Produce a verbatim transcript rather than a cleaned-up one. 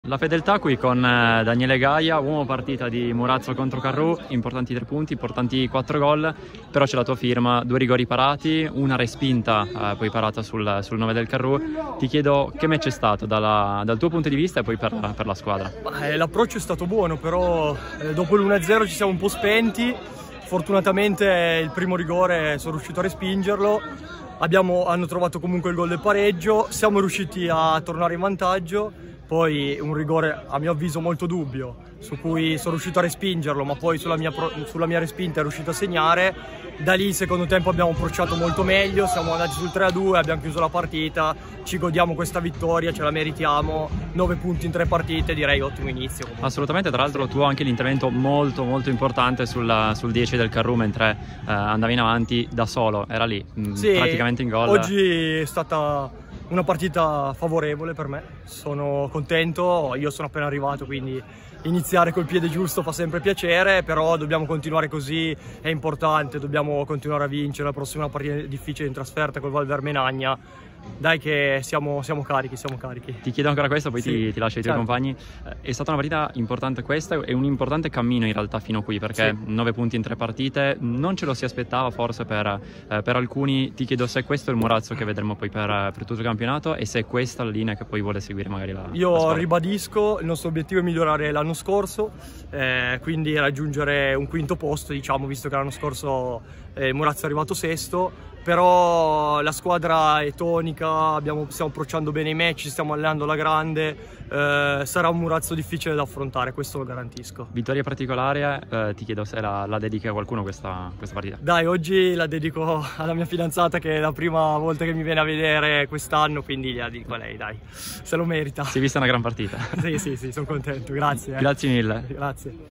La fedeltà qui con eh, Daniele Gaia, uomo partita di Murazzo contro Carrù, importanti tre punti, importanti quattro gol, però c'è la tua firma, due rigori parati, una respinta eh, poi parata sul, sul nove del Carrù. Ti chiedo che match è stato dalla, dal tuo punto di vista e poi per, per la squadra. Eh, L'approccio è stato buono, però eh, dopo l'uno a zero ci siamo un po' spenti. Fortunatamente il primo rigore sono riuscito a respingerlo. Abbiamo, hanno trovato comunque il gol del pareggio, siamo riusciti a tornare in vantaggio. Poi un rigore a mio avviso molto dubbio, su cui sono riuscito a respingerlo, ma poi sulla mia, sulla mia respinta è riuscito a segnare. Da lì il secondo tempo abbiamo approcciato molto meglio, siamo andati sul tre a due, abbiamo chiuso la partita, ci godiamo questa vittoria, ce la meritiamo, nove punti in tre partite, direi ottimo inizio. Comunque. Assolutamente, tra l'altro tu anche l'intervento molto molto importante sul, sul dieci del Carrù mentre eh, andavi in avanti da solo, era lì, mh, sì, praticamente in gol. Oggi è stata una partita favorevole per me, sono contento, io sono appena arrivato, quindi iniziare col piede giusto fa sempre piacere, però dobbiamo continuare così, è importante, dobbiamo continuare a vincere. La prossima partita difficile in trasferta col Val Vermenagna, dai che siamo, siamo carichi, siamo carichi. Ti chiedo ancora questo, poi sì, ti, ti lascio ai tuoi certo. compagni. È stata una partita importante questa e un importante cammino in realtà fino qui, perché sì. nove punti in tre partite, non ce lo si aspettava forse per, eh, per alcuni. Ti chiedo se questo è il Murazzo che vedremo poi per, per tutto il campionato e se è questa la linea che poi vuole seguire magari la Io la ribadisco, il nostro obiettivo è migliorare l'anno scorso, eh, quindi raggiungere un quinto posto, diciamo, visto che l'anno scorso eh, Murazzo è arrivato sesto. Però la squadra è tonica, abbiamo, stiamo approcciando bene i match, stiamo allenando alla grande, eh, sarà un Murazzo difficile da affrontare, questo lo garantisco. Vittoria particolare, eh, ti chiedo se la, la dedichi a qualcuno questa, questa partita. Dai, oggi la dedico alla mia fidanzata che è la prima volta che mi viene a vedere quest'anno, quindi la dedico a lei, dai, se lo merita. Si è vista una gran partita. Sì, sì, sì, sono contento, grazie. Eh. Grazie mille. Grazie.